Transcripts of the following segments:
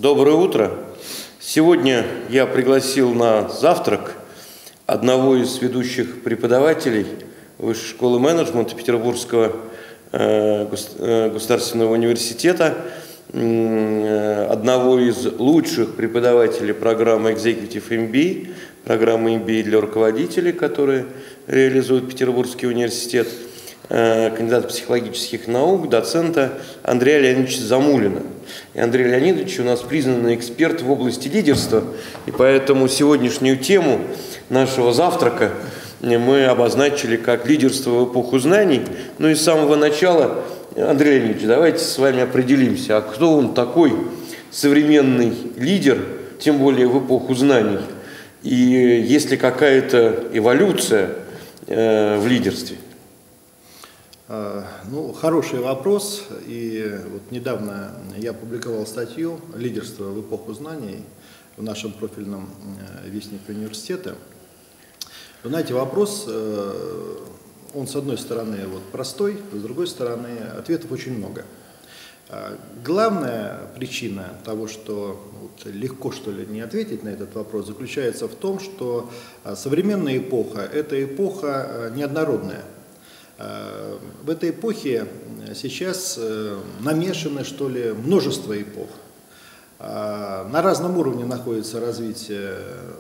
Доброе утро. Сегодня я пригласил на завтрак одного из ведущих преподавателей Высшей школы менеджмента Петербургского государственного университета, одного из лучших преподавателей программы Executive MBA, программы MBA для руководителей, которые реализует Петербургский университет, кандидата психологических наук, доцента Андрея Леонидовича Замулина. И Андрей Леонидович у нас признанный эксперт в области лидерства, и поэтому сегодняшнюю тему нашего завтрака мы обозначили как лидерство в эпоху знаний. Ну и с самого начала, Андрей Леонидович, давайте с вами определимся, а кто он такой современный лидер, тем более в эпоху знаний, и есть ли какая-то эволюция в лидерстве? Ну, хороший вопрос, и вот недавно я публиковал статью «Лидерство в эпоху знаний» в нашем профильном вестнике университета. Вы знаете, вопрос, он с одной стороны вот простой, с другой стороны ответов очень много. Главная причина того, что вот легко что ли не ответить на этот вопрос, заключается в том, что современная эпоха – это эпоха неоднородная. В этой эпохе сейчас намешаны, что ли, множество эпох. На разном уровне находится развитие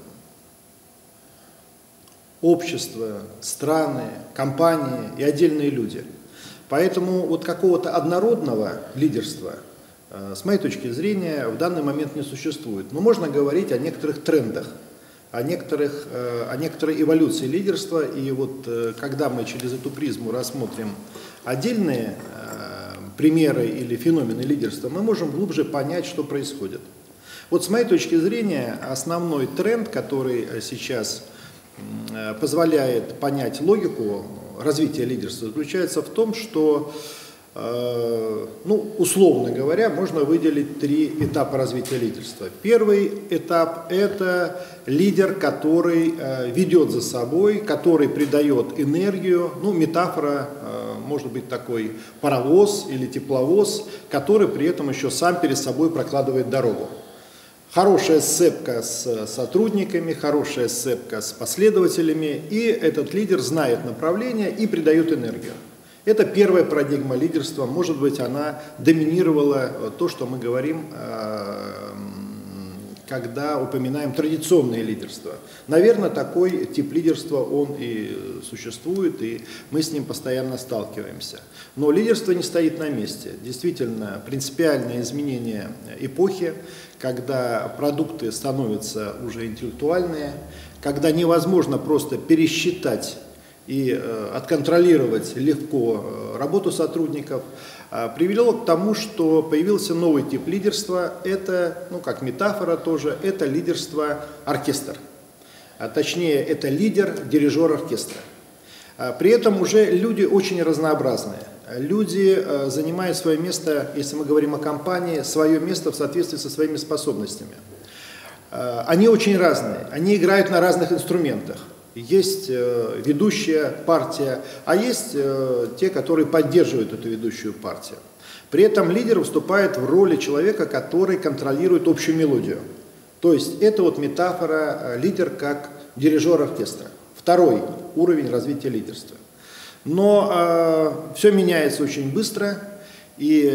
общества, страны, компании и отдельные люди. Поэтому вот какого-то однородного лидерства, с моей точки зрения, в данный момент не существует. Но можно говорить о некоторых трендах, о некоторой эволюции лидерства. И вот когда мы через эту призму рассмотрим отдельные примеры или феномены лидерства, мы можем глубже понять, что происходит. Вот с моей точки зрения, основной тренд, который сейчас позволяет понять логику развития лидерства, заключается в том, что, ну, условно говоря, можно выделить три этапа развития лидерства. Первый этап – это лидер, который ведет за собой, который придает энергию, ну, метафора может быть такой паровоз или тепловоз, который при этом еще сам перед собой прокладывает дорогу. Хорошая сцепка с сотрудниками, хорошая сцепка с последователями, и этот лидер знает направление и придает энергию. Это первая парадигма лидерства, может быть, она доминировала то, что мы говорим, когда упоминаем традиционное лидерство. Наверное, такой тип лидерства, он и существует, и мы с ним постоянно сталкиваемся. Но лидерство не стоит на месте. Действительно, принципиальное изменение эпохи, когда продукты становятся уже интеллектуальные, когда невозможно просто пересчитать и отконтролировать легко работу сотрудников, привело к тому, что появился новый тип лидерства. Это, ну как метафора тоже, это лидерство оркестр. Точнее, это лидер, дирижер оркестра. При этом уже люди очень разнообразные. Люди занимают свое место, если мы говорим о компании, свое место в соответствии со своими способностями. Они очень разные, они играют на разных инструментах. Есть ведущая партия, а есть те, которые поддерживают эту ведущую партию. При этом лидер выступает в роли человека, который контролирует общую мелодию. То есть это вот метафора лидер как дирижер оркестра. Второй уровень развития лидерства. Но все меняется очень быстро, и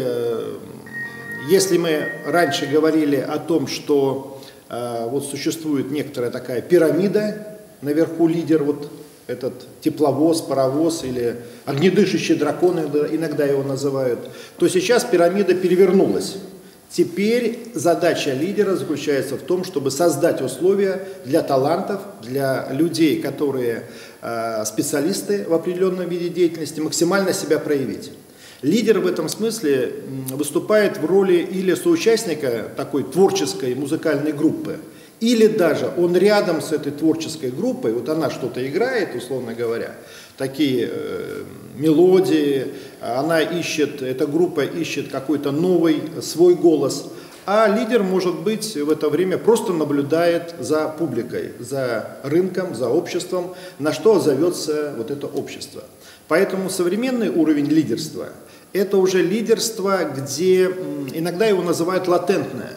если мы раньше говорили о том, что вот существует некоторая такая пирамида, наверху лидер, вот этот тепловоз, паровоз или огнедышащий дракон, иногда его называют, то сейчас пирамида перевернулась. Теперь задача лидера заключается в том, чтобы создать условия для талантов, для людей, которые специалисты в определенном виде деятельности, максимально себя проявить. Лидер в этом смысле выступает в роли или соучастника такой творческой музыкальной группы, или даже он рядом с этой творческой группой, вот она что-то играет, условно говоря, такие мелодии, она ищет, эта группа ищет какой-то новый свой голос, а лидер, может быть, в это время просто наблюдает за публикой, за рынком, за обществом, на что зовется вот это общество. Поэтому современный уровень лидерства – это уже лидерство, где иногда его называют латентное.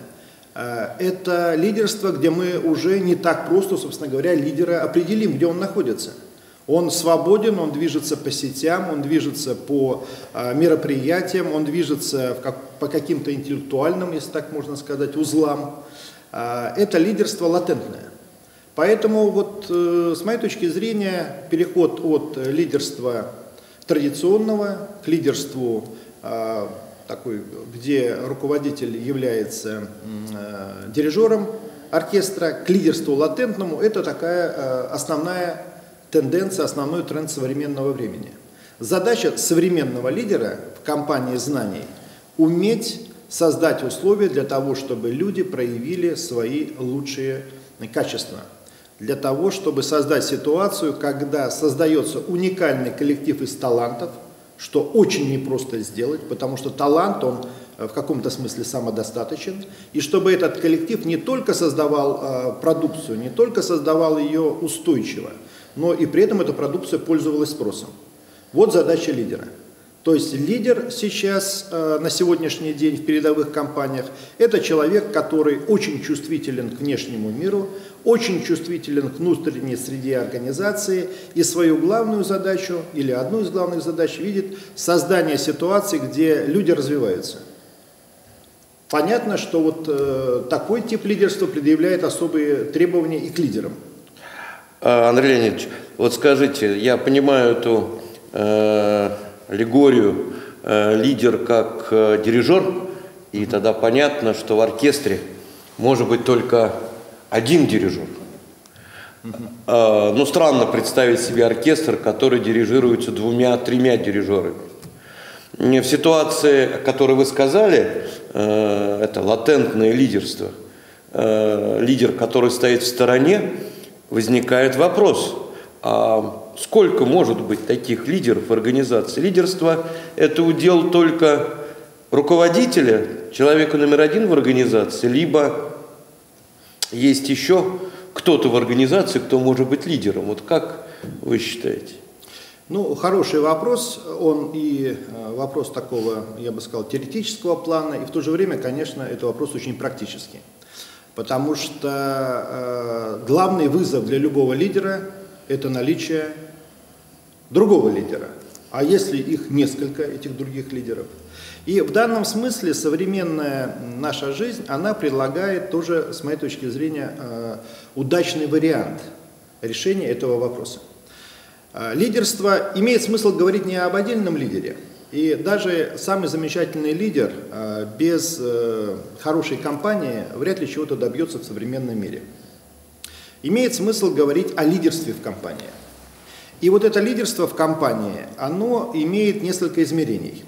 Это лидерство, где мы уже не так просто, собственно говоря, лидера определим, где он находится. Он свободен, он движется по сетям, он движется по мероприятиям, он движется по каким-то интеллектуальным, если так можно сказать, узлам. Это лидерство латентное. Поэтому вот с моей точки зрения переход от лидерства традиционного к лидерству такой, где руководитель является дирижером оркестра, к лидерству латентному, это такая основная тенденция, основной тренд современного времени. Задача современного лидера в компании знаний – уметь создать условия для того, чтобы люди проявили свои лучшие качества. Для того, чтобы создать ситуацию, когда создается уникальный коллектив из талантов, что очень непросто сделать, потому что талант, он в каком-то смысле самодостаточен, и чтобы этот коллектив не только создавал продукцию, не только создавал ее устойчиво, но и при этом эта продукция пользовалась спросом. Вот задача лидера. То есть лидер сейчас, на сегодняшний день в передовых компаниях, это человек, который очень чувствителен к внешнему миру, очень чувствителен к внутренней среде организации и свою главную задачу, или одну из главных задач, видит создание ситуации, где люди развиваются. Понятно, что вот такой тип лидерства предъявляет особые требования и к лидерам. Андрей Леонидович, вот скажите, я понимаю эту аллегорию лидер как дирижер, и тогда понятно, что в оркестре может быть только один дирижер. Но странно представить себе оркестр, который дирижируется 2-3 дирижерами. В ситуации, о которой вы сказали, это латентное лидерство, лидер, который стоит в стороне, возникает вопрос, а сколько может быть таких лидеров в организации? Лидерство – это удел только руководителя, человека номер один в организации, либо есть еще кто-то в организации, кто может быть лидером. Вот как вы считаете? Ну, хороший вопрос. Он и вопрос такого, я бы сказал, теоретического плана, и в то же время, конечно, это вопрос очень практический. Потому что главный вызов для любого лидера – это наличие другого лидера. А если их несколько, этих других лидеров? И в данном смысле современная наша жизнь, она предлагает тоже, с моей точки зрения, удачный вариант решения этого вопроса. Лидерство, имеет смысл говорить не об отдельном лидере. И даже самый замечательный лидер без хорошей компании вряд ли чего-то добьется в современном мире. Имеет смысл говорить о лидерстве в компании. И вот это лидерство в компании, оно имеет несколько измерений.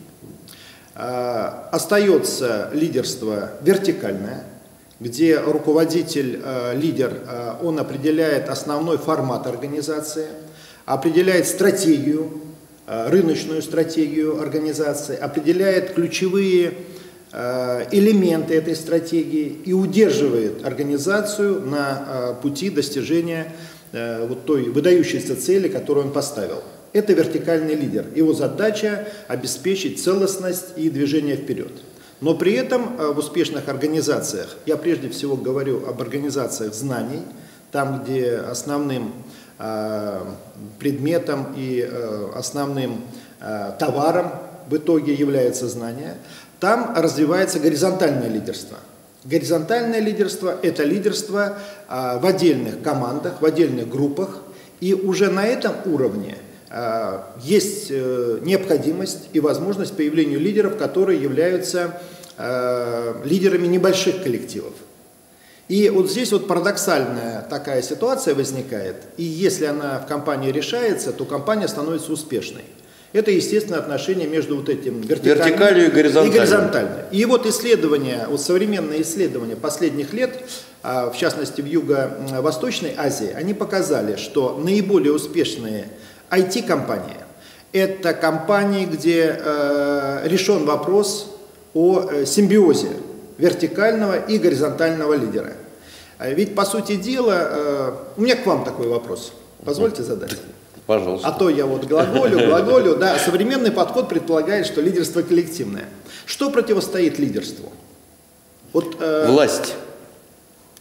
Остается лидерство вертикальное, где руководитель, лидер, он определяет основной формат организации, определяет стратегию, рыночную стратегию организации, определяет ключевые элементы этой стратегии и удерживает организацию на пути достижения вот той выдающейся цели, которую он поставил. Это вертикальный лидер. Его задача обеспечить целостность и движение вперед. Но при этом в успешных организациях, я прежде всего говорю об организациях знаний, там, где основным предметом и основным товаром в итоге является знание, там развивается горизонтальное лидерство. Горизонтальное лидерство – это лидерство в отдельных командах, в отдельных группах, и уже на этом уровне есть необходимость и возможность появления лидеров, которые являются лидерами небольших коллективов. И вот здесь вот парадоксальная такая ситуация возникает, и если она в компании решается, то компания становится успешной. Это, естественно, отношение между вот этим вертикалью и горизонтальным. И вот исследования, вот современные исследования последних лет, в частности в Юго-Восточной Азии, они показали, что наиболее успешные IT-компании – это компании, где решен вопрос о симбиозе вертикального и горизонтального лидера. Ведь, по сути дела, у меня к вам такой вопрос. Позвольте задать? Пожалуйста. А то я вот глаголю. Да, современный подход предполагает, что лидерство коллективное. Что противостоит лидерству? Вот, власть.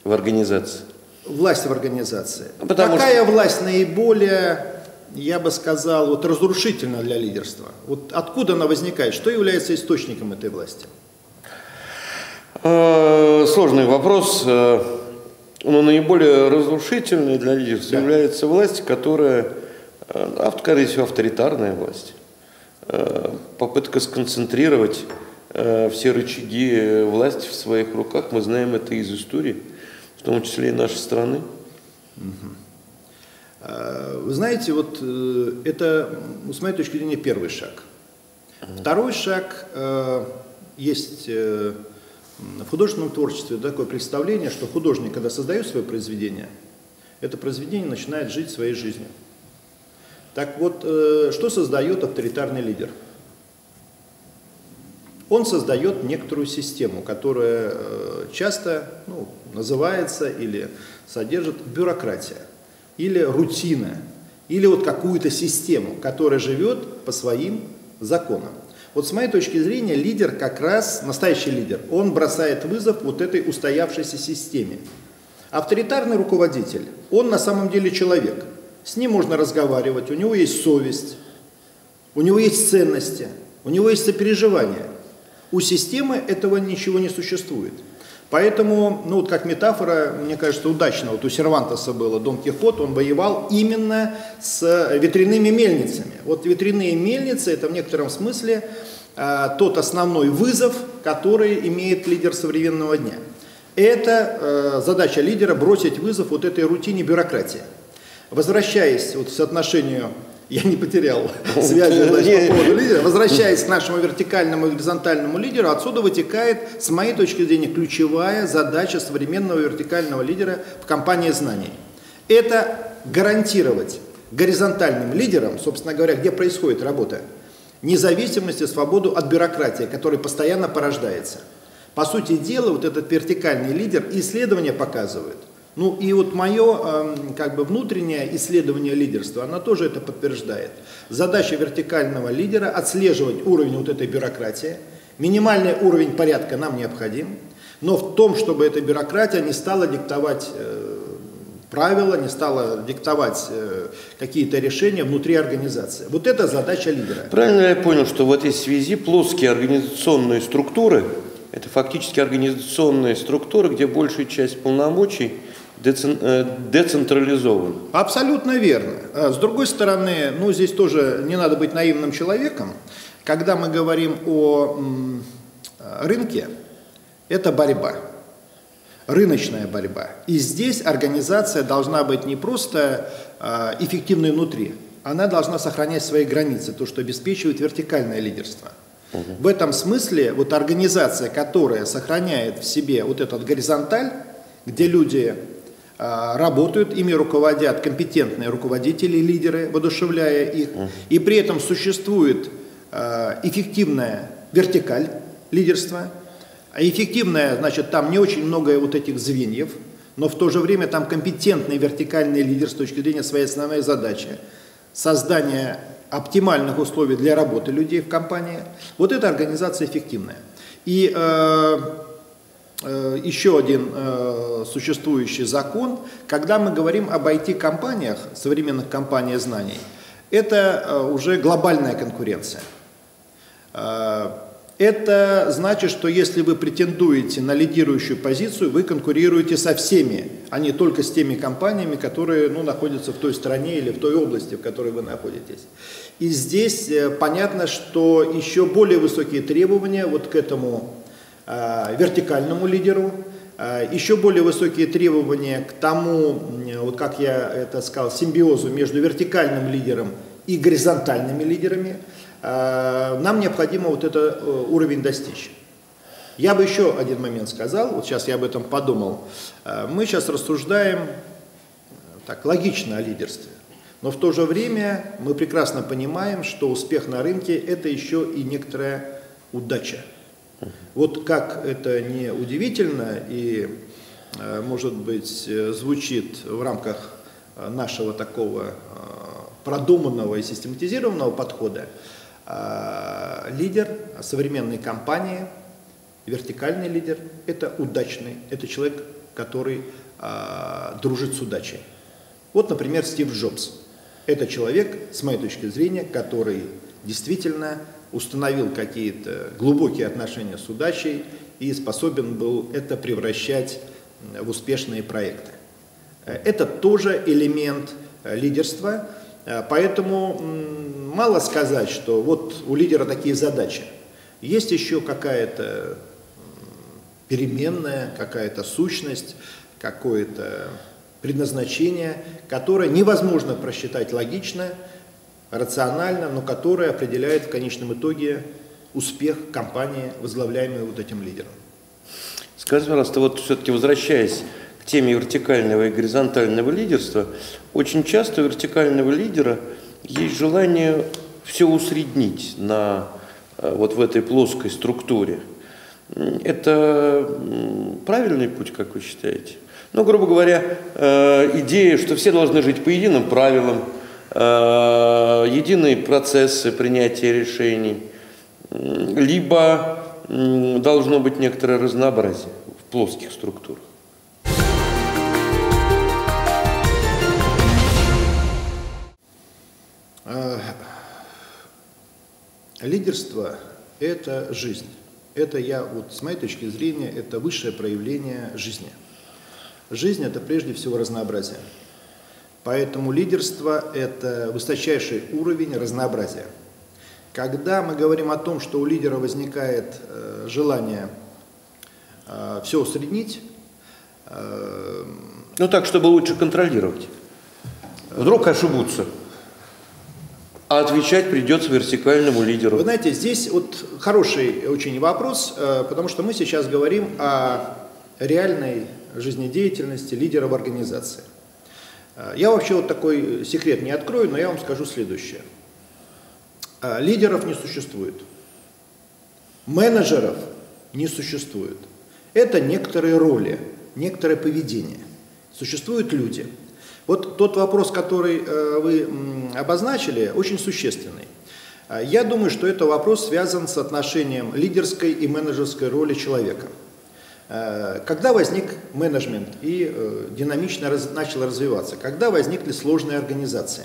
в организации? Власть в организации. Какая власть наиболее, я бы сказал, вот разрушительна для лидерства? Вот откуда она возникает? Что является источником этой власти? Сложный вопрос. Но наиболее разрушительной для лидерства является власть, которая, скорее всего, авторитарная власть. Попытка сконцентрировать все рычаги власти в своих руках. Мы знаем это из истории, в том числе и нашей страны. Вы знаете, вот это, с моей точки зрения, первый шаг. Второй шаг есть в художественном творчестве такое представление, что художник, когда создает свое произведение, это произведение начинает жить своей жизнью. Так вот, что создает авторитарный лидер? Он создает некоторую систему, которая часто называется или содержит бюрократия, или рутина, или вот какую-то систему, которая живет по своим законам. Вот с моей точки зрения, лидер как раз, настоящий лидер, он бросает вызов вот этой устоявшейся системе. Авторитарный руководитель, он на самом деле человек. С ним можно разговаривать, у него есть совесть, у него есть ценности, у него есть сопереживание. У системы этого ничего не существует. Поэтому, вот как метафора, мне кажется, удачно. Вот у Сервантеса было Дон Кихот, он воевал именно с ветряными мельницами. Вот ветряные мельницы – это в некотором смысле тот основной вызов, который имеет лидер современного дня. Это задача лидера – бросить вызов вот этой рутине бюрократии. Возвращаясь вот к соотношению, я не потерял связи по поводу лидера, возвращаясь к нашему вертикальному и горизонтальному лидеру, отсюда вытекает, с моей точки зрения, ключевая задача современного вертикального лидера в компании знаний. Это гарантировать горизонтальным лидерам, собственно говоря, где происходит работа, независимость и свободу от бюрократии, которая постоянно порождается. По сути дела, вот этот вертикальный лидер исследования показывают. И вот мое внутреннее исследование лидерства, оно тоже это подтверждает. Задача вертикального лидера – отслеживать уровень вот этой бюрократии. Минимальный уровень порядка нам необходим, но в том, чтобы эта бюрократия не стала диктовать правила, не стала диктовать какие-то решения внутри организации. Вот это задача лидера. Правильно я понял, что в этой связи плоские организационные структуры – это фактически организационные структуры, где большая часть полномочий децентрализован. Абсолютно верно. С другой стороны, здесь тоже не надо быть наивным человеком. Когда мы говорим о рынке, это борьба, рыночная борьба. И здесь организация должна быть не просто эффективной внутри, она должна сохранять свои границы, то, что обеспечивает вертикальное лидерство. В этом смысле вот организация, которая сохраняет в себе вот этот горизонталь, где люди работают, ими руководят компетентные руководители, лидеры, воодушевляя их, и при этом существует эффективная вертикаль лидерства. Эффективная, значит, там не очень много вот этих звеньев, но в то же время там компетентный вертикальный лидер с точки зрения своей основной задачи – создание оптимальных условий для работы людей в компании. Вот эта организация эффективная. И еще один существующий закон, когда мы говорим об IT-компаниях, современных компаниях знаний, это уже глобальная конкуренция. Это значит, что если вы претендуете на лидирующую позицию, вы конкурируете со всеми, а не только с теми компаниями, которые находятся в той стране или в той области, в которой вы находитесь. И здесь понятно, что еще более высокие требования вот к этому вертикальному лидеру, еще более высокие требования к тому, вот как я это сказал, симбиозу между вертикальным лидером и горизонтальными лидерами. Нам необходимо вот этот уровень достичь. Я бы еще один момент сказал, вот сейчас я об этом подумал. Мы сейчас рассуждаем так логично о лидерстве, но в то же время мы прекрасно понимаем, что успех на рынке – это еще и некоторая удача. Вот как это не удивительно и, может быть, звучит в рамках нашего такого продуманного и систематизированного подхода, лидер современной компании, вертикальный лидер – это удачный, это человек который дружит с удачей. Вот, например, Стив Джобс. Это человек, с моей точки зрения, который действительно установил какие-то глубокие отношения с удачей и способен был это превращать в успешные проекты. Это тоже элемент лидерства, поэтому мало сказать, что вот у лидера такие задачи. Есть еще какая-то переменная, какая-то сущность, какое-то предназначение, которое невозможно просчитать логично, рационально, но которое определяет в конечном итоге успех компании, возглавляемой вот этим лидером. Скажите, пожалуйста, вот все-таки возвращаясь к теме вертикального и горизонтального лидерства, очень часто у вертикального лидера есть желание все усреднить на вот в этой плоской структуре. Это правильный путь, как вы считаете? Ну, грубо говоря, идея, что все должны жить по единым правилам, единые процессы принятия решений, либо должно быть некоторое разнообразие в плоских структурах. Лидерство – это жизнь. Это с моей точки зрения, это высшее проявление жизни. Жизнь – это прежде всего разнообразие. Поэтому лидерство – это высочайший уровень разнообразия. Когда мы говорим о том, что у лидера возникает желание все усреднить… Ну так, чтобы лучше контролировать. Вдруг ошибутся. А отвечать придется вертикальному лидеру. Вы знаете, здесь вот хороший очень вопрос, потому что мы сейчас говорим о реальной жизнедеятельности лидера в организации. Я вообще вот такой секрет не открою, но я вам скажу следующее. Лидеров не существует. Менеджеров не существует. Это некоторые роли, некоторое поведение. Существуют люди. Вот тот вопрос, который вы обозначили, очень существенный. Я думаю, что это вопрос связан с отношением лидерской и менеджерской роли человека. Когда возник менеджмент и динамично начал развиваться? Когда возникли сложные организации?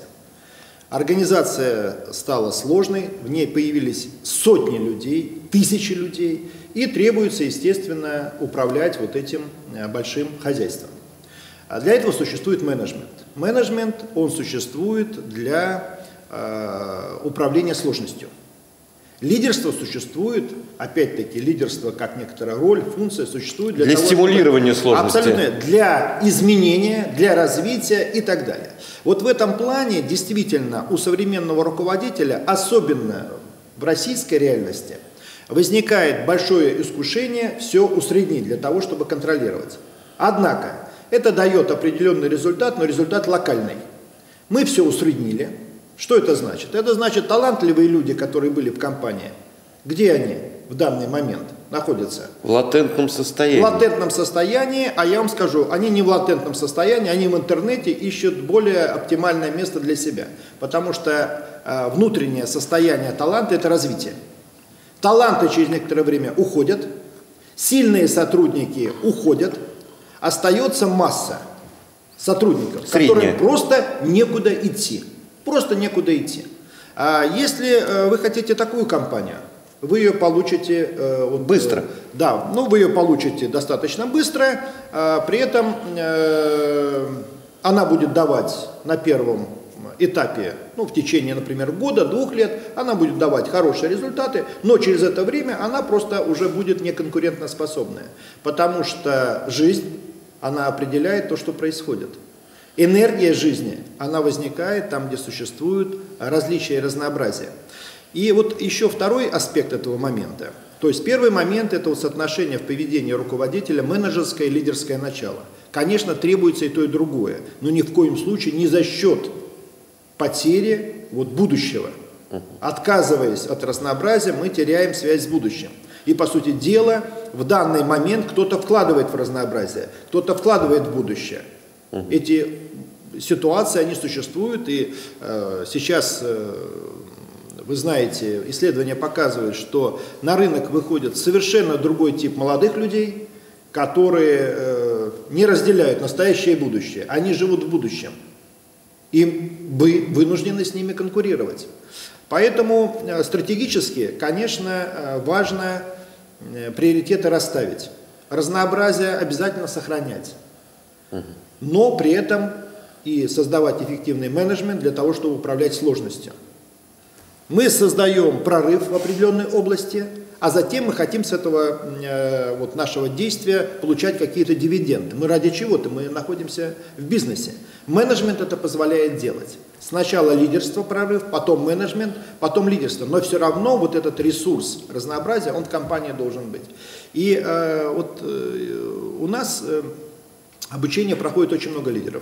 Организация стала сложной, в ней появились сотни людей, тысячи людей, и требуется, естественно, управлять вот этим большим хозяйством. А для этого существует менеджмент. Менеджмент, он существует для управления сложностью. Лидерство существует, опять-таки, лидерство как некоторая роль, функция существует для того, стимулирования сложности. Абсолютно, для изменения, для развития и так далее. Вот в этом плане действительно у современного руководителя, особенно в российской реальности, возникает большое искушение все усреднить для того, чтобы контролировать. Однако, это дает определенный результат, но результат локальный. Мы все усреднили. Что это значит? Это значит, талантливые люди, которые были в компании, где они в данный момент находятся? В латентном состоянии. В латентном состоянии, а я вам скажу, они не в латентном состоянии, они в интернете ищут более оптимальное место для себя. Потому что внутреннее состояние таланта – это развитие. Таланты через некоторое время уходят, сильные сотрудники уходят, остается масса сотрудников, которым просто некуда идти. Просто некуда идти. А если вы хотите такую компанию, вы ее получите… быстро. Да, ну вы ее получите достаточно быстро, при этом она будет давать на первом этапе, ну в течение, например, года, 2 лет, она будет давать хорошие результаты, но через это время она просто уже будет неконкурентоспособная, потому что жизнь, она определяет то, что происходит. Энергия жизни, она возникает там, где существуют различия и разнообразие. И вот еще второй аспект этого момента. То есть первый момент – это вот соотношение в поведении руководителя, менеджерское и лидерское начало. Конечно, требуется и то, и другое, но ни в коем случае не за счет потери будущего. Отказываясь от разнообразия, мы теряем связь с будущим. И, по сути дела, в данный момент кто-то вкладывает в разнообразие, кто-то вкладывает в будущее. Эти ситуации, они существуют, и сейчас, вы знаете, исследования показывают, что на рынок выходит совершенно другой тип молодых людей, которые не разделяют настоящее и будущее. Они живут в будущем. И вы вынуждены с ними конкурировать. Поэтому стратегически, конечно, важно приоритеты расставить. Разнообразие обязательно сохранять. Но при этом и создавать эффективный менеджмент для того, чтобы управлять сложностью. Мы создаем прорыв в определенной области, а затем мы хотим с этого вот нашего действия получать какие-то дивиденды. Мы ради чего-то, мы находимся в бизнесе. Менеджмент это позволяет делать. Сначала лидерство, прорыв, потом менеджмент, потом лидерство. Но все равно вот этот ресурс разнообразия, он в компании должен быть. И вот у нас обучение проходит очень много лидеров.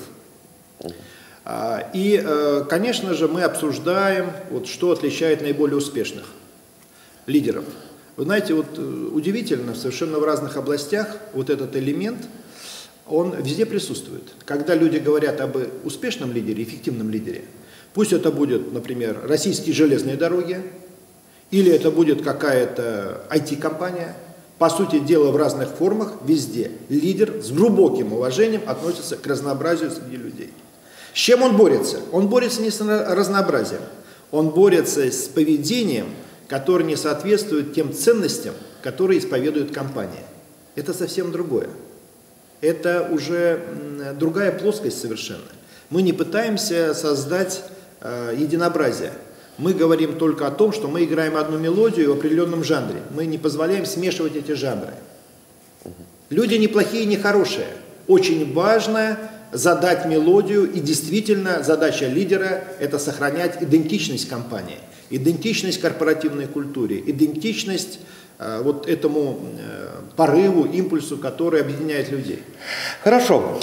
И, конечно же, мы обсуждаем, вот, что отличает наиболее успешных лидеров. Вы знаете, вот удивительно, совершенно в разных областях вот этот элемент, он везде присутствует. Когда люди говорят об успешном лидере, эффективном лидере, пусть это будет, например, российские железные дороги, или это будет какая-то IT-компания, по сути дела в разных формах, везде лидер с глубоким уважением относится к разнообразию среди людей. С чем он борется? Он борется не с разнообразием, он борется с поведением, которое не соответствует тем ценностям, которые исповедует компания. Это совсем другое. Это уже другая плоскость совершенно. Мы не пытаемся создать единообразие. Мы говорим только о том, что мы играем одну мелодию в определенном жанре. Мы не позволяем смешивать эти жанры. Люди не плохие, не хорошие. Очень важно задать мелодию, и действительно задача лидера – это сохранять идентичность компании, идентичность корпоративной культуре, идентичность вот этому порыву, импульсу, который объединяет людей. Хорошо.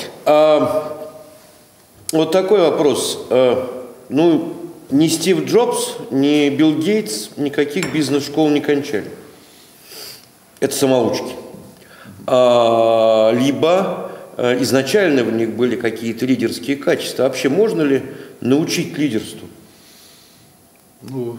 Вот такой вопрос. Ну, ни Стив Джобс, ни Билл Гейтс никаких бизнес-школ не кончали. Это самоучки. Либо изначально в них были какие-то лидерские качества. Вообще можно ли научить лидерству? Ну,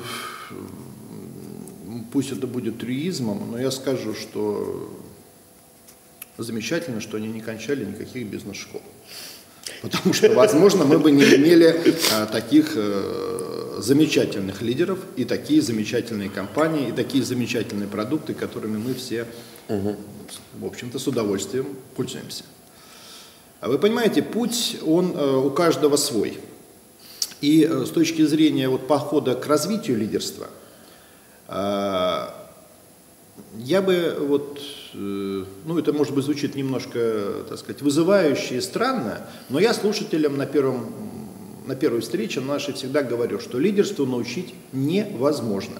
пусть это будет трюизмом, но я скажу, что замечательно, что они не кончали никаких бизнес-школ. Потому что, возможно, мы бы не имели таких замечательных лидеров и такие замечательные компании, и такие замечательные продукты, которыми мы все, в общем-то, с удовольствием пользуемся. Вы понимаете, путь, он у каждого свой. И с точки зрения вот подхода к развитию лидерства, я бы вот, ну это может быть звучит немножко, так сказать, вызывающе и странно, но я слушателям на первой встрече нашей всегда говорю, что лидерству научить невозможно.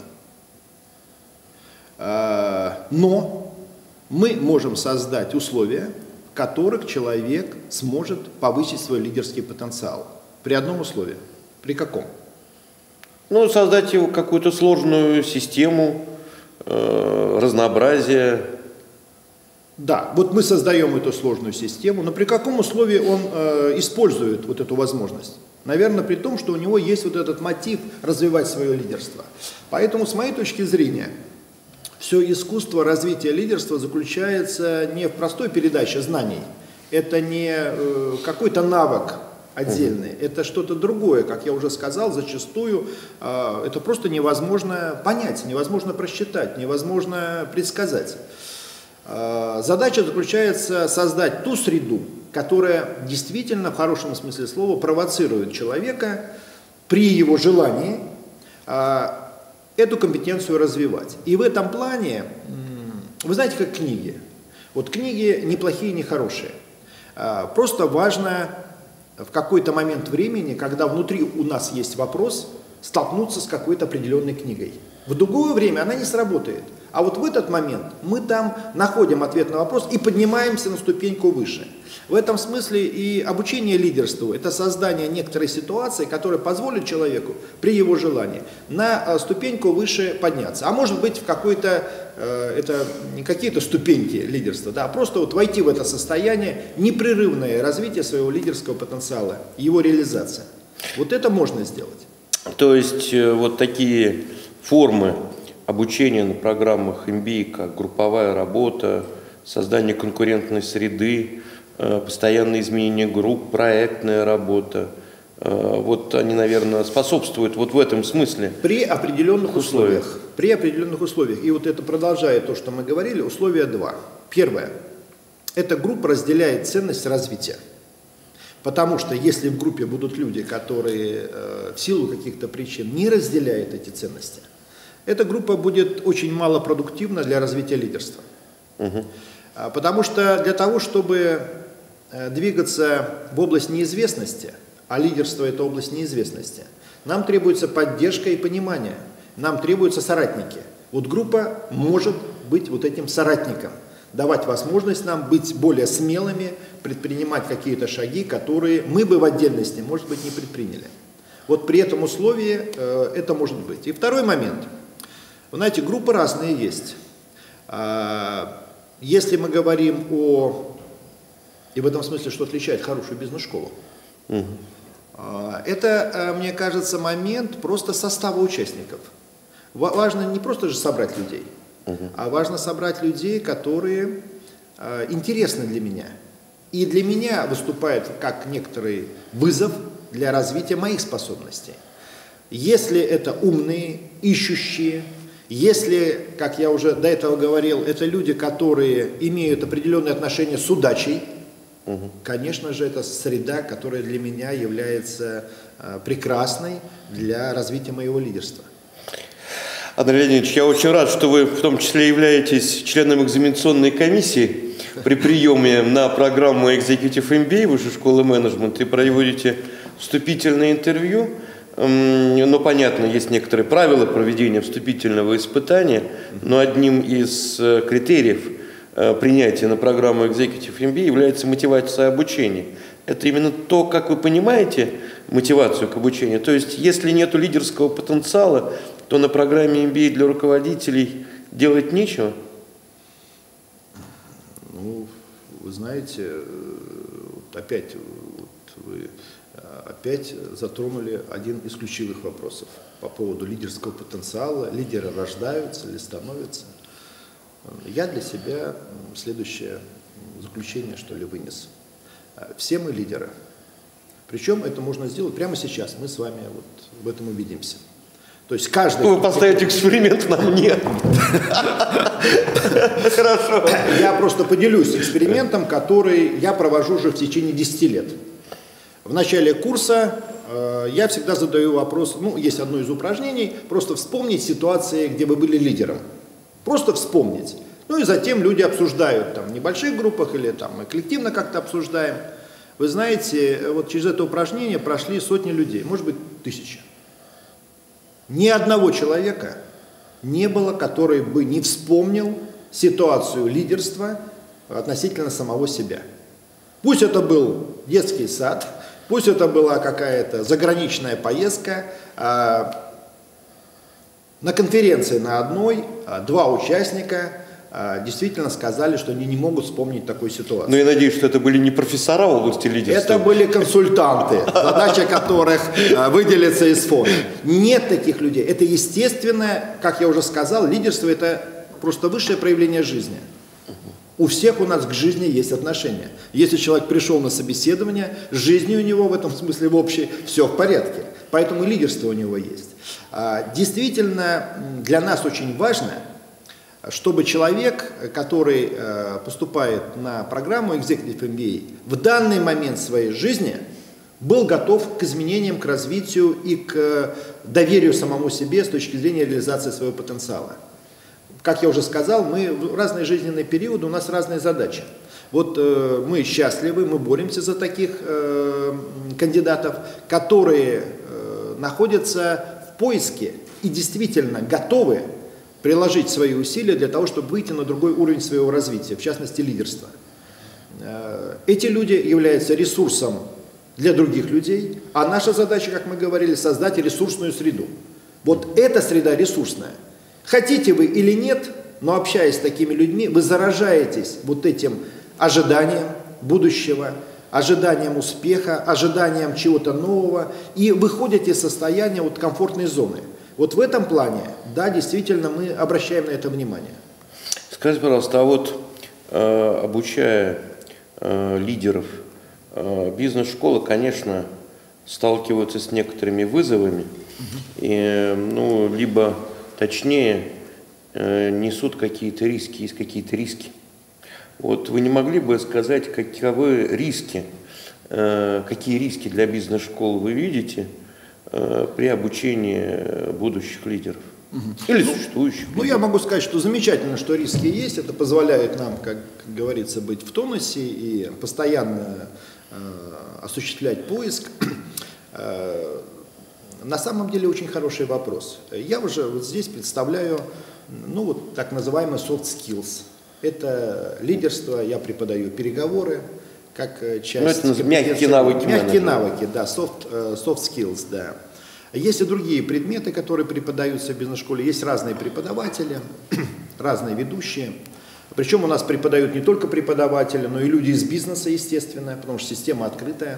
Но мы можем создать условия, в которых человек сможет повысить свой лидерский потенциал. При одном условии. При каком? Ну, создать его какую-то сложную систему, разнообразие. Да, вот мы создаем эту сложную систему, но при каком условии он использует вот эту возможность? Наверное, при том, что у него есть вот этот мотив развивать свое лидерство. Поэтому, с моей точки зрения, все искусство развития лидерства заключается не в простой передаче знаний. Это не какой-то навык отдельный, это что-то другое. Как я уже сказал, зачастую это просто невозможно понять, невозможно просчитать, невозможно предсказать. Задача заключается создать ту среду, которая действительно, в хорошем смысле слова, провоцирует человека при его желании эту компетенцию развивать. И в этом плане, вы знаете, как книги. Вот книги не плохие, не хорошие. Просто важно в какой-то момент времени, когда внутри у нас есть вопрос, столкнуться с какой-то определенной книгой. В другое время она не сработает. А вот в этот момент мы там находим ответ на вопрос и поднимаемся на ступеньку выше. В этом смысле и обучение лидерству – это создание некоторой ситуации, которая позволит человеку при его желании на ступеньку выше подняться. А может быть, в какой-то, это не какие-то ступеньки лидерства, да, а просто вот войти в это состояние, непрерывное развитие своего лидерского потенциала, его реализация. Вот это можно сделать. То есть вот такие формы обучения на программах MBA, как групповая работа, создание конкурентной среды, постоянное изменение групп, проектная работа. Вот они, наверное, способствуют вот в этом смысле. При определенных условиях. При определенных условиях. И вот это продолжает то, что мы говорили, условия два. Первое. Эта группа разделяет ценность развития. Потому что если в группе будут люди, которые в силу каких-то причин не разделяют эти ценности, эта группа будет очень малопродуктивна для развития лидерства. Потому что для того, чтобы двигаться в область неизвестности, а лидерство – это область неизвестности, нам требуется поддержка и понимание, нам требуются соратники. Вот группа может быть вот этим соратником, давать возможность нам быть более смелыми, предпринимать какие-то шаги, которые мы бы в отдельности, может быть, не предприняли. Вот при этом условии это может быть. И второй момент. Вы знаете, группы разные есть. Если мы говорим и в этом смысле, что отличает хорошую бизнес-школу, это, мне кажется, момент просто состава участников. Важно не просто же собрать людей, а важно собрать людей, которые интересны для меня. И для меня выступает как некоторый вызов для развития моих способностей. Если это умные, ищущие, если, как я уже до этого говорил, это люди, которые имеют определенные отношения с удачей, конечно же, это среда, которая для меня является прекрасной для развития моего лидерства. Андрей Леонидович, я очень рад, что вы в том числе являетесь членом экзаменационной комиссии при приеме на программу Executive MBA Высшей школы менеджмента и проводите вступительное интервью. Но, понятно, есть некоторые правила проведения вступительного испытания, но одним из критериев принятия на программу Executive MBA является мотивация обучения. Это именно то, как вы понимаете мотивацию к обучению. То есть, если нет лидерского потенциала, то на программе MBA для руководителей делать нечего? Ну, вы знаете, опять вы затронули один из ключевых вопросов по поводу лидерского потенциала. Лидеры рождаются или становятся. Я для себя следующее заключение, что ли, вынес. Все мы лидеры. Причем это можно сделать прямо сейчас. Мы с вами вот в этом убедимся. То есть каждый... Вы поставите эксперимент на мне. Хорошо. Я просто поделюсь экспериментом, который я провожу уже в течение 10 лет. В начале курса я всегда задаю вопрос, есть одно из упражнений, просто вспомнить ситуации, где вы были лидером. Просто вспомнить. И затем люди обсуждают там в небольших группах или там мы коллективно как-то обсуждаем. Вы знаете, вот через это упражнение прошли сотни людей, может быть, 1000. Ни одного человека не было, который бы не вспомнил ситуацию лидерства относительно самого себя. Пусть это был детский сад, пусть это была какая-то заграничная поездка, на конференции на одной 2 участника действительно сказали, что они не могут вспомнить такой ситуации. Но я надеюсь, что это были не профессора в области лидерства. Это были консультанты, задача которых выделиться из фонда. Нет таких людей. Это естественно, как я уже сказал, лидерство – это просто высшее проявление жизни. У всех у нас к жизни есть отношения. Если человек пришел на собеседование, с жизнью у него в этом смысле в общей все в порядке. Поэтому лидерство у него есть. Действительно, для нас очень важно, чтобы человек, который поступает на программу Executive MBA, в данный момент своей жизни был готов к изменениям, к развитию и к доверию самому себе с точки зрения реализации своего потенциала. Как я уже сказал, мы в разные жизненные периоды, у нас разные задачи. Вот мы счастливы, мы боремся за таких кандидатов, которые находятся в поиске и действительно готовы приложить свои усилия для того, чтобы выйти на другой уровень своего развития, в частности лидерства. Эти люди являются ресурсом для других людей, а наша задача, как мы говорили, создать ресурсную среду. Вот эта среда ресурсная. Хотите вы или нет, но общаясь с такими людьми, вы заражаетесь вот этим ожиданием будущего, ожиданием успеха, ожиданием чего-то нового и выходите из состояния вот комфортной зоны. Вот в этом плане, да, действительно, мы обращаем на это внимание. Скажите, пожалуйста, а вот обучая лидеров бизнес-школы, конечно, сталкиваются с некоторыми вызовами, и, ну, либо, точнее, несут какие-то риски, есть какие-то риски. Вот вы не могли бы сказать, каковы риски, какие риски для бизнес-школ вы видите при обучении будущих лидеров? Или существующих? Ну, я могу сказать, что замечательно, что риски есть. Это позволяет нам, как говорится, быть в тонусе и постоянно осуществлять поиск. На самом деле очень хороший вопрос. Я уже вот здесь представляю, ну, вот так называемый soft skills. Это лидерство, я преподаю переговоры, как часть... Ну, это мягкие навыки. Мягкие навыки, да, soft skills, да. Есть и другие предметы, которые преподаются в бизнес-школе. Есть разные преподаватели, разные ведущие. Причем у нас преподают не только преподаватели, но и люди из бизнеса, естественно, потому что система открытая.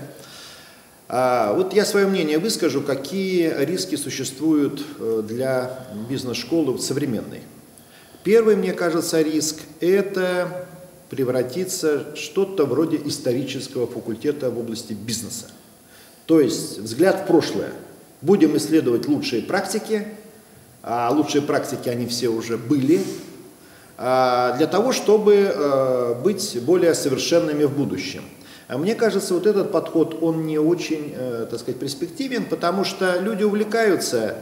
Вот я свое мнение выскажу, какие риски существуют для бизнес-школы современной. Первый, мне кажется, риск – это превратиться в что-то вроде исторического факультета в области бизнеса. То есть взгляд в прошлое. Будем исследовать лучшие практики, а лучшие практики они все уже были, для того, чтобы быть более совершенными в будущем. Мне кажется, вот этот подход, он не очень, так сказать, перспективен, потому что люди увлекаются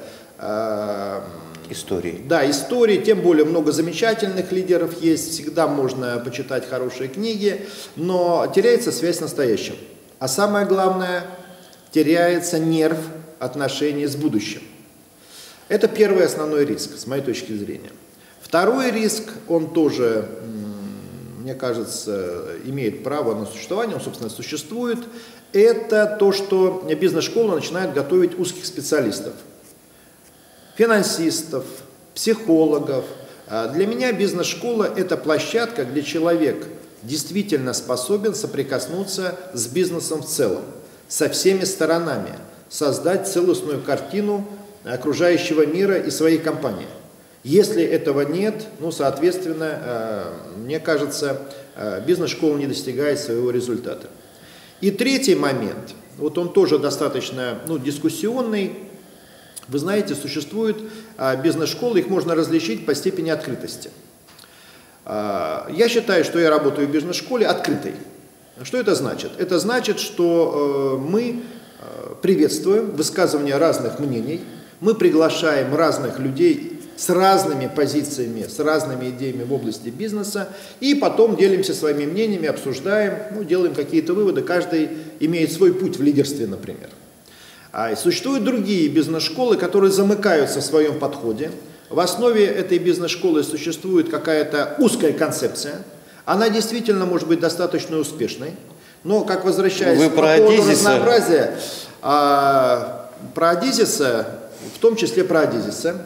историей. Да, историей, тем более много замечательных лидеров есть, всегда можно почитать хорошие книги, но теряется связь с настоящим. А самое главное, теряется нерв отношений с будущим. Это первый основной риск, с моей точки зрения. Второй риск, он тоже, мне кажется, имеет право на существование, он, собственно, существует, это то, что бизнес-школа начинает готовить узких специалистов, финансистов, психологов. Для меня бизнес-школа – это площадка, где человек действительно способен соприкоснуться с бизнесом в целом, со всеми сторонами, создать целостную картину окружающего мира и своей компании. Если этого нет, ну, соответственно, мне кажется, бизнес-школа не достигает своего результата. И третий момент, вот он тоже достаточно, ну, дискуссионный. Вы знаете, существуют бизнес-школы, их можно различить по степени открытости. Я считаю, что я работаю в бизнес-школе открытой. Что это значит? Это значит, что мы приветствуем высказывание разных мнений, мы приглашаем разных людей с разными позициями, с разными идеями в области бизнеса, и потом делимся своими мнениями, обсуждаем, ну, делаем какие-то выводы, каждый имеет свой путь в лидерстве, например. А существуют другие бизнес-школы, которые замыкаются в своем подходе. В основе этой бизнес-школы существует какая-то узкая концепция, она действительно может быть достаточно успешной, но, как возвращаясь к поводу разнообразия, про Адизиса, в том числе про Адизиса,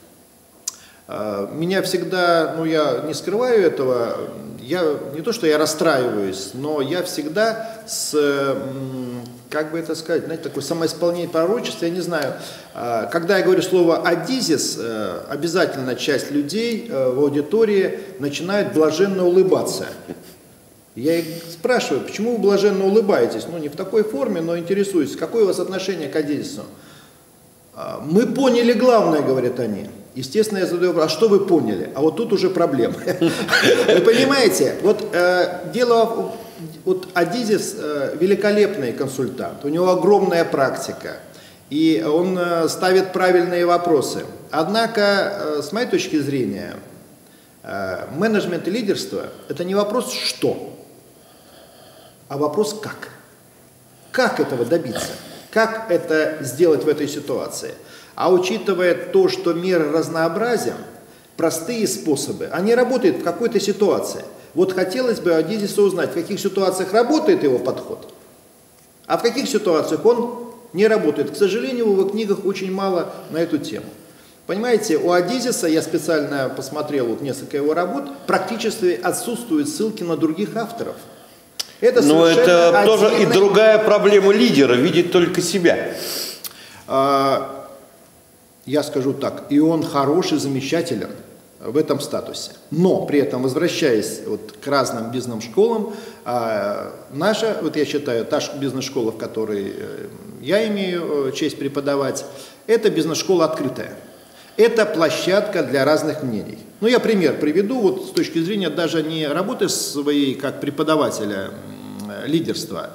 меня всегда, ну, я не скрываю этого, я не то, что я расстраиваюсь, но я всегда с, как бы это сказать, знаете, такое самоисполнение пророчества, я не знаю, когда я говорю слово «адизис», обязательно часть людей в аудитории начинает блаженно улыбаться. Я их спрашиваю, почему вы блаженно улыбаетесь? Ну, не в такой форме, но интересуюсь, какое у вас отношение к Адизису? Мы поняли главное, говорят они. Естественно, я задаю вопрос, а что вы поняли? А вот тут уже проблема. Вы понимаете, вот дело, вот Адизис великолепный консультант, у него огромная практика, и он ставит правильные вопросы. Однако, с моей точки зрения, менеджмент и лидерство – это не вопрос «что?», а вопрос «как?». Как этого добиться? Как это сделать в этой ситуации? А учитывая то, что мир разнообразен, простые способы, они работают в какой-то ситуации. Вот хотелось бы Адизиса узнать, в каких ситуациях работает его подход, а в каких ситуациях он не работает. К сожалению, в его книгах очень мало на эту тему. Понимаете, у Адизиса, я специально посмотрел вот несколько его работ, практически отсутствуют ссылки на других авторов. Но это тоже и другая проблема лидера, видеть только себя. Я скажу так, и он хороший, замечателен. в этом статусе. Но при этом, возвращаясь вот к разным бизнес-школам, наша, вот я считаю, та бизнес-школа, в которой я имею честь преподавать, это бизнес-школа открытая. Это площадка для разных мнений. Ну, я пример приведу, вот с точки зрения даже не работы своей как преподавателя лидерства.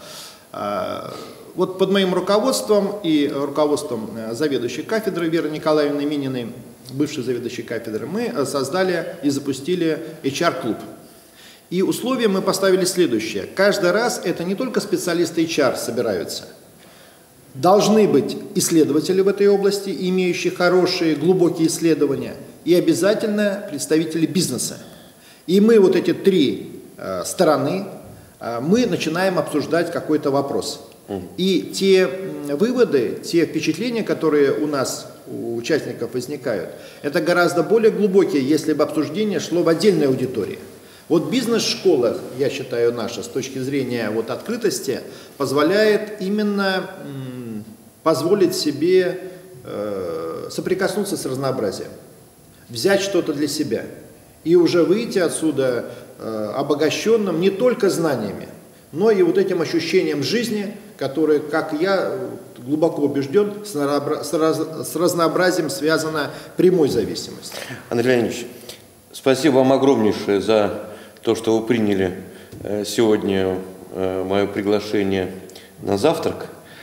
Вот под моим руководством и руководством заведующей кафедры Веры Николаевны Мининой, бывшей заведующей кафедры, мы создали и запустили HR-клуб. И условия мы поставили следующее. Каждый раз это не только специалисты HR собираются. Должны быть исследователи в этой области, имеющие хорошие, глубокие исследования, и обязательно представители бизнеса. И мы вот эти три стороны, мы начинаем обсуждать какой-то вопрос. И те выводы, те впечатления, которые у нас, у участников возникают, это гораздо более глубокие, если бы обсуждение шло в отдельной аудитории. Вот бизнес-школа, я считаю, наша, с точки зрения вот открытости, позволяет именно позволить себе соприкоснуться с разнообразием, взять что-то для себя и уже выйти отсюда обогащенным не только знаниями, но и вот этим ощущением жизни, которое, как я глубоко убежден, с разнообразием связана прямой зависимостью. Андрей Леонидович, спасибо вам огромнейшее за то, что вы приняли сегодня мое приглашение на завтрак.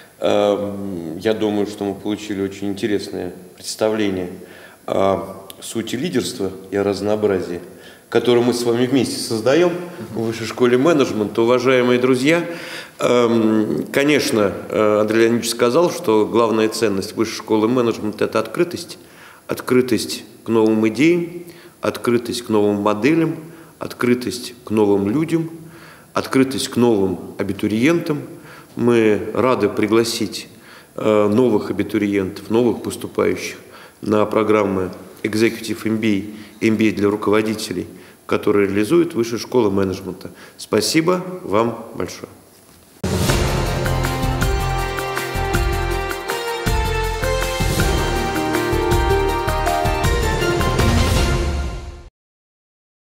Я думаю, что мы получили очень интересное представление о сути лидерства и о разнообразии, которое мы с вами вместе создаем в Высшей школе менеджмента. Уважаемые друзья, конечно, Андрей Леонидович сказал, что главная ценность Высшей школы менеджмента – это открытость. Открытость к новым идеям, открытость к новым моделям, открытость к новым людям, открытость к новым абитуриентам. Мы рады пригласить новых абитуриентов, новых поступающих на программы Executive MBA, MBA для руководителей, которые реализует Высшая школа менеджмента. Спасибо вам большое.